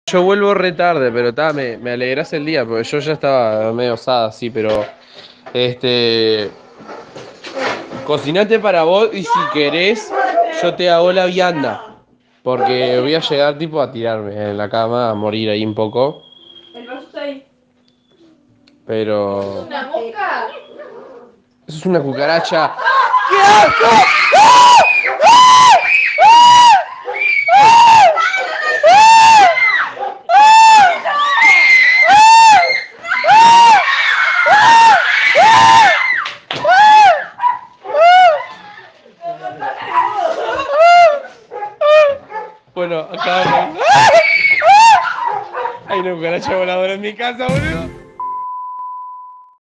Yo vuelvo re tarde, pero me alegrás el día, porque yo ya estaba medio osada, sí, pero este cocinate para vos y si querés, yo te hago la vianda. Porque voy a llegar tipo a tirarme en la cama, a morir ahí un poco. El vaso está ahí. Pero. ¿Es una mosca? Eso es una cucaracha. ¡Qué asco! Bueno, acá. Hay una cucaracha voladora en mi casa, boludo.